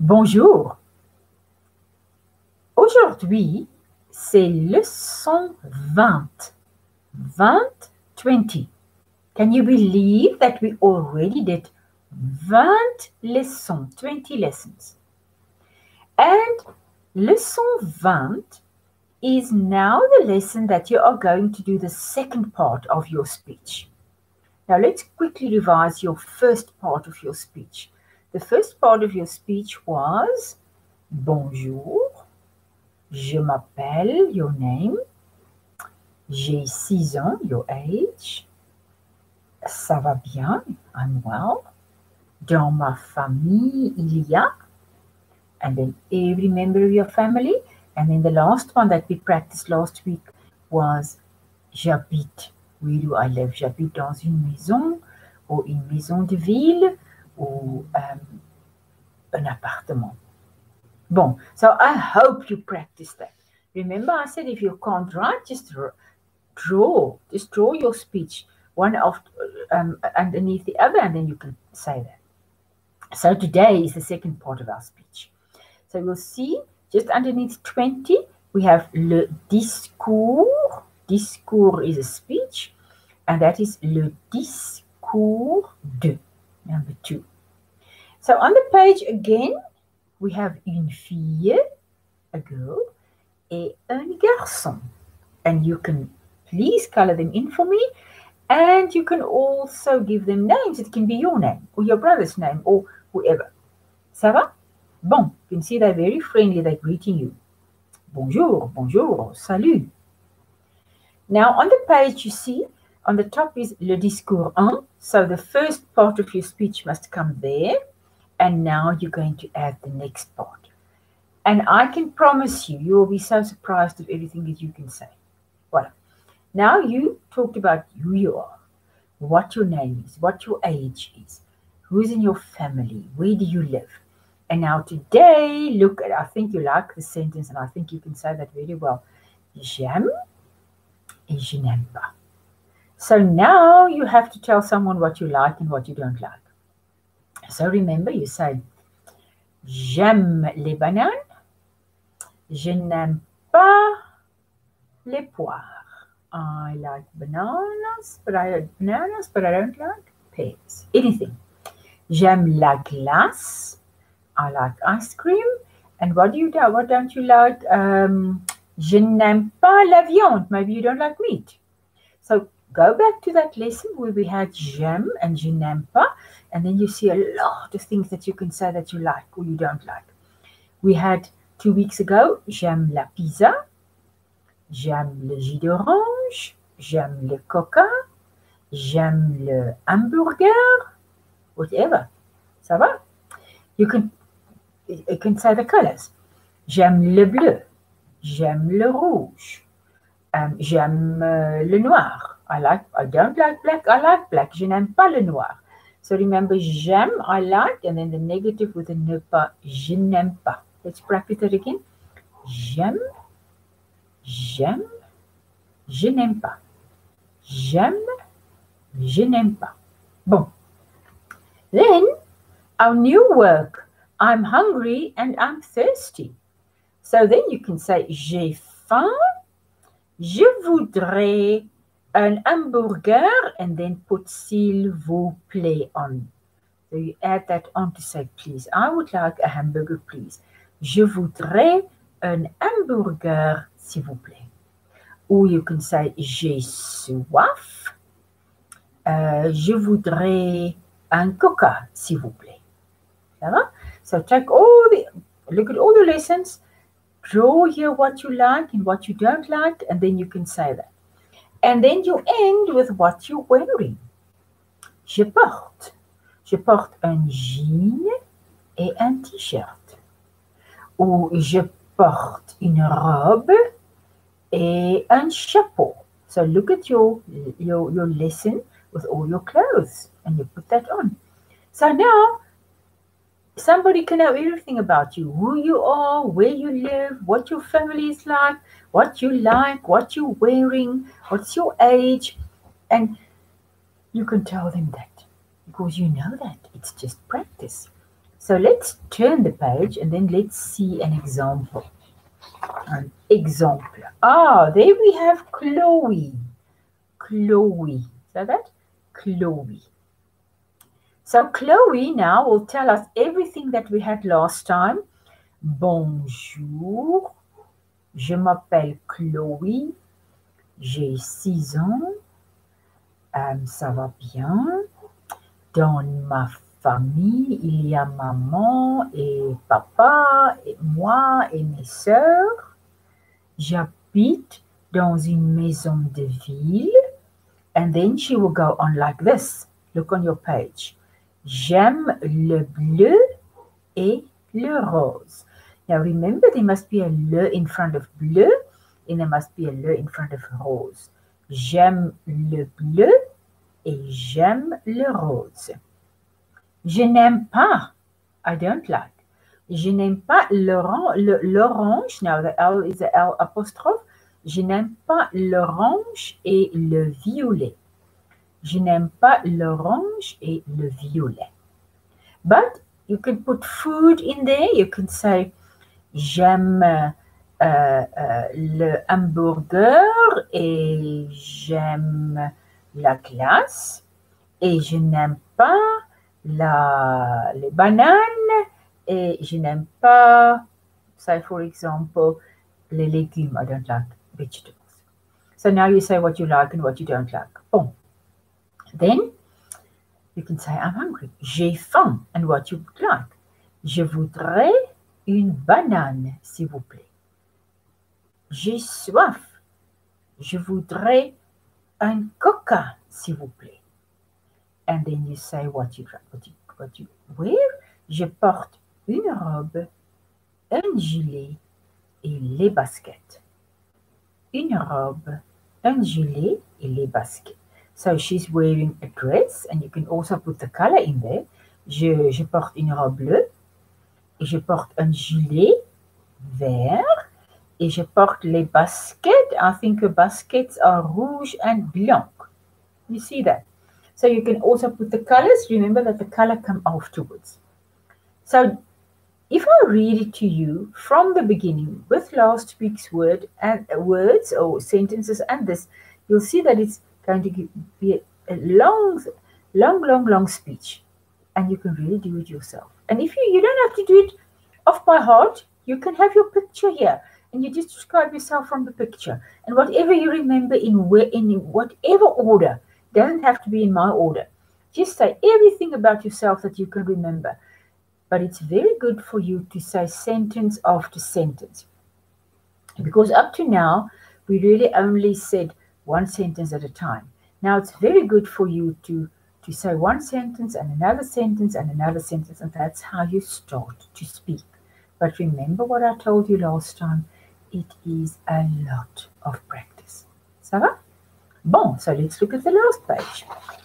Bonjour. Aujourd'hui, c'est leçon 20. 20. Can you believe that we already did 20 lessons, 20 lessons? And lesson 20 is now the lesson that you are going to do the second part of your speech. Now let's quickly revise your first part of your speech. The first part of your speech was bonjour, je m'appelle, your name, j'ai 6 ans, your age, ça va bien, I'm well, dans ma famille, il y a, and then every member of your family. And then the last one that we practiced last week was j'habite. Where do I live? J'habite dans une maison, ou une maison de ville, ou un appartement. Bon, so I hope you practice that. Remember I said if you can't write, just draw your speech, one underneath the other, and then you can say that. So today is the second part of our speech. So you'll see just underneath 20, we have le discours. Discours is a speech, and that is le discours de, number 2. So on the page again, we have une fille, a girl, et un garçon. And you can please color them in for me, and you can also give them names. It can be your name, or your brother's name, or whoever. Ça va? Bon, you can see they're very friendly, they're greeting you. Bonjour, bonjour, salut. Now on the page you see, on the top is le discours 1. So the first part of your speech must come there. And now you're going to add the next part. And I can promise you, you will be so surprised of everything that you can say. Voilà. Now you talked about who you are, what your name is, what your age is, who's in your family, where do you live. And now today, look at, I think you like the sentence, and I think you can say that very well. J'aime et je n'aime pas. So now you have to tell someone what you like and what you don't like. So remember, you say, j'aime les bananes, je n'aime pas les poires. I like bananas, but I don't like pears. Anything. J'aime la glace. I like ice cream. And what don't you like? Je n'aime pas la viande. Maybe you don't like meat. So go back to that lesson where we had j'aime and je n'aime pas, and then you see a lot of things that you can say that you like or you don't like. We had 2 weeks ago, j'aime la pizza, j'aime le jus d'orange, j'aime le coca, j'aime le hamburger, whatever. Ça va? You can say the colors. J'aime le bleu, j'aime le rouge, j'aime le noir. I don't like black, I like black. Je n'aime pas le noir. So remember, j'aime, I like, and then the negative with the ne pas, je n'aime pas. Let's practice it again. J'aime, je n'aime pas. J'aime, je n'aime pas. Bon. Then, our new work. I'm hungry and I'm thirsty. So then you can say, j'ai faim, je voudrais un hamburger, and then put s'il vous plaît on. So you add that on to say, please. I would like a hamburger, please. Je voudrais un hamburger, s'il vous plaît. Or you can say, j'ai soif. Je voudrais un coca, s'il vous plaît. Ça va? So look at all the lessons. Draw here what you like and what you don't like, and then you can say that. And then you end with what you're wearing. Je porte un jean et un t-shirt. Ou je porte une robe et un chapeau. So look at your lesson with all your clothes, and you put that on. So now somebody can know everything about you, who you are, where you live, what your family is like, what you like, what you're wearing, what's your age, and you can tell them that because you know that. It's just practice. So let's turn the page and then let's see an example. An example. Ah, there we have Chloe. Chloe. So that? Chloe. So Chloe now will tell us everything that we had last time. Bonjour, je m'appelle Chloe, j'ai 6 ans, ça va bien. Dans ma famille, il y a maman et papa, et moi et mes sœurs. J'habite dans une maison de ville. And then she will go on like this. Look on your page. J'aime le bleu et le rose. Now remember, there must be a le in front of bleu and there must be a le in front of rose. J'aime le bleu et j'aime le rose. Je n'aime pas. I don't like. Je n'aime pas l'orange. Now the L is a L apostrophe. Je n'aime pas l'orange et le violet. Je n'aime pas l'orange et le violet. But you can put food in there. You can say, j'aime le hamburger et j'aime la glace. Et je n'aime pas les bananes et je n'aime pas, say for example, les légumes. I don't like vegetables. So now you say what you like and what you don't like. Boom. Then you can say, I'm hungry. J'ai faim. And what you would like. Je voudrais une banane, s'il vous plaît. J'ai soif. Je voudrais un coca, s'il vous plaît. And then you say what you wear. Je porte une robe, un gilet et les baskets. Une robe, un gilet et les baskets. So she's wearing a dress, and you can also put the color in there. Je porte une robe bleue, et je porte un gilet vert, et je porte les baskets. I think the baskets are rouge and blanc. You see that? So you can also put the colors. Remember that the color come afterwards. So if I read it to you from the beginning with last week's words or sentences and this, you'll see that it's going to be a long speech, and you can really do it yourself. And if you don't have to do it off by heart, you can have your picture here, and you just describe yourself from the picture, and whatever you remember in whatever order. Doesn't have to be in my order. Just say everything about yourself that you can remember. But it's very good for you to say sentence after sentence. Because up to now, we really only said one sentence at a time. Now it's very good for you to say one sentence and another sentence and another sentence, and that's how you start to speak. But remember what I told you last time, it is a lot of practice. Ça va? Bon, so let's look at the last page.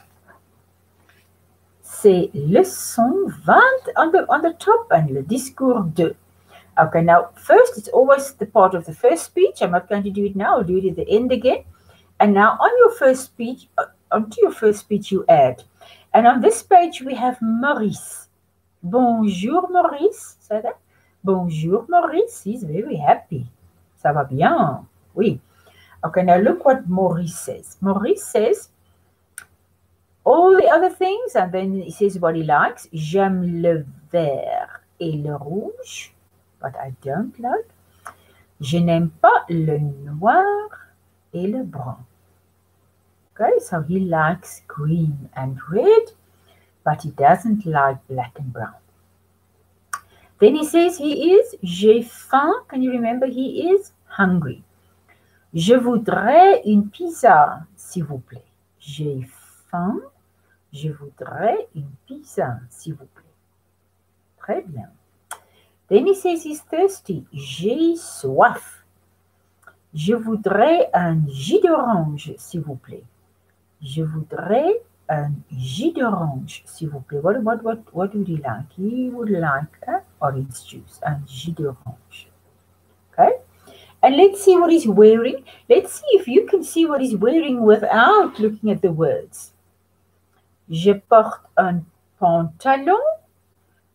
C'est leçon 20 on the top and le discours 2. Okay, now first it's always the part of the first speech. I'm not going to do it now. I'll do it at the end again. And now on your first speech, onto your first speech you add. And on this page we have Maurice. Bonjour Maurice. Say that? Bonjour Maurice. He's very happy. Ça va bien. Oui. Okay, now look what Maurice says. Maurice says all the other things, and then he says what he likes. J'aime le vert et le rouge, but I don't like. Je n'aime pas le noir et le brun. Okay, so he likes green and red, but he doesn't like black and brown. Then he says he is, j'ai faim. Can you remember? He is hungry. Je voudrais une pizza, s'il vous plaît. J'ai faim. Je voudrais une pizza, s'il vous plaît. Très bien. Then he says he's thirsty. J'ai soif. Je voudrais un jus d'orange, s'il vous plaît. Je voudrais un jus d'orange, s'il vous plaît. What would he like? He would like orange juice, un jus d'orange. Okay? And let's see what he's wearing. Let's see if you can see what he's wearing without looking at the words. Je porte un pantalon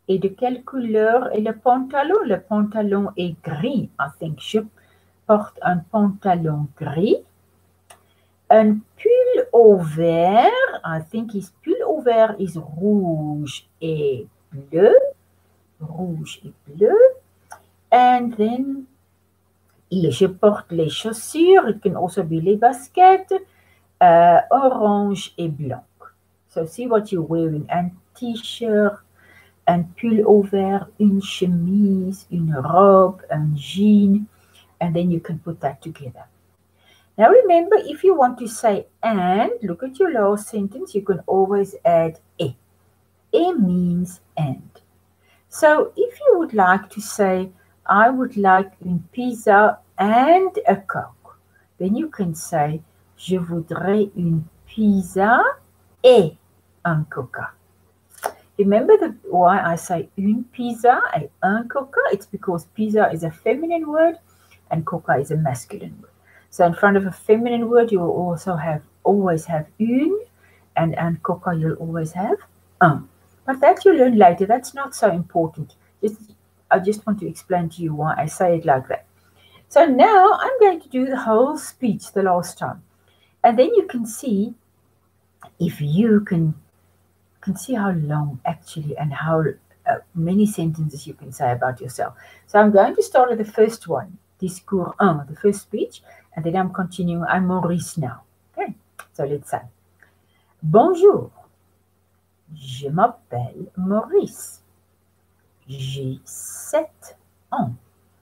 Et de quelle couleur est le pantalon? Le pantalon est gris. I think je porte un pantalon gris. Un pull au vert. I think his pull au vert is rouge et bleu. Rouge et bleu. And then, je porte les chaussures. It can also be les baskets. Orange et blanc. So see what you're wearing. Un t-shirt, un pull au vert, une chemise, une robe, un jean. And then you can put that together. Now remember, if you want to say and, look at your last sentence, you can always add e. E means and. So if you would like to say, I would like une pizza and a Coke, then you can say, je voudrais une pizza et un Coca. Remember why I say une pizza et un Coca? It's because pizza is a feminine word and Coca is a masculine word. So in front of a feminine word, you will also always have une, and Coca you'll always have un. But that you learn later. That's not so important. I just want to explain to you why I say it like that. So now I'm going to do the whole speech the last time. And then you can see if you can see how long actually and how many sentences you can say about yourself. So I'm going to start with the first one, discours 1, the first speech, and then I'm continuing. I'm Maurice now. Okay, so let's say, Bonjour, je m'appelle Maurice. J'ai 7 ans.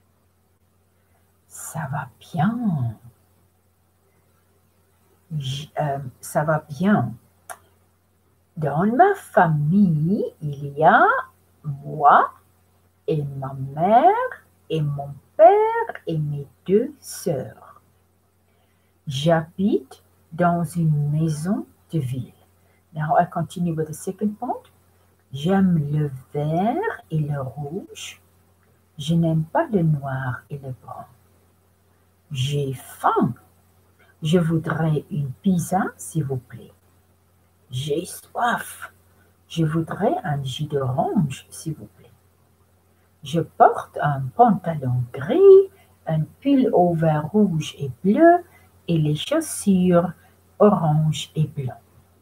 Ça va bien. Ça va bien. Dans ma famille, il y a moi et ma mère et mon père et mes 2 sœurs. J'habite dans une maison de ville. Now I continue with the second part. J'aime le vert et le rouge. Je n'aime pas le noir et le brun. J'ai faim. Je voudrais une pizza, s'il vous plaît. J'ai soif. Je voudrais un jus d'orange, s'il vous plaît. Je porte un pantalon gris, un pull au vert rouge et bleu et les chaussures orange et blanc.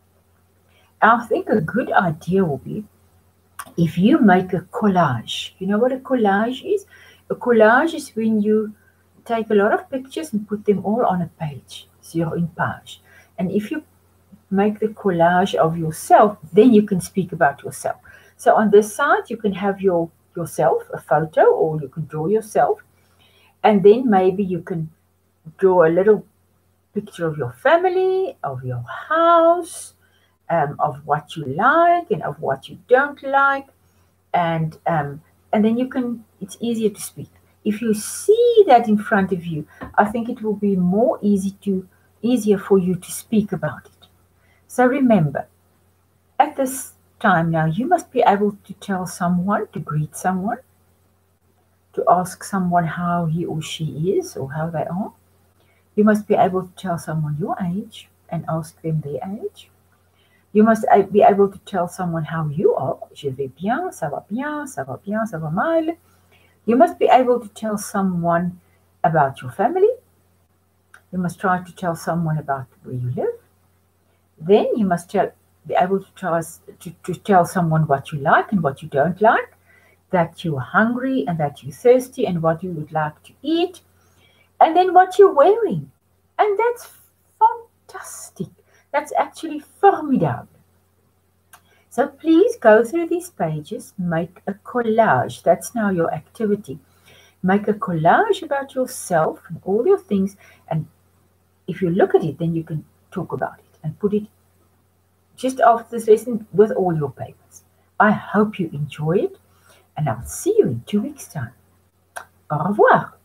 I think a good idea will be if you make a collage. You know what a collage is? A collage is when you take a lot of pictures and put them all on a page, sur une page. And if you make the collage of yourself, then you can speak about yourself. So on this side, you can have yourself, a photo, or you can draw yourself. And then maybe you can draw a little picture of your family, of your house, of what you like and of what you don't like. And then you can, it's easier to speak. If you see that in front of you, I think it will be more easier for you to speak about it. So remember, at this time now, you must be able to tell someone, to greet someone, to ask someone how he or she is or how they are. You must be able to tell someone your age and ask them their age. You must be able to tell someone how you are. Je vais bien, ça va bien, ça va bien, ça va mal. You must be able to tell someone about your family. You must try to tell someone about where you live. Then you must be able to tell someone what you like and what you don't like, that you're hungry and that you're thirsty and what you would like to eat, and then what you're wearing. And that's fantastic. That's actually formidable. So please go through these pages, make a collage. That's now your activity. Make a collage about yourself and all your things. And if you look at it, then you can talk about it and put it just after this lesson with all your papers. I hope you enjoy it, and I'll see you in 2 weeks' time. Au revoir.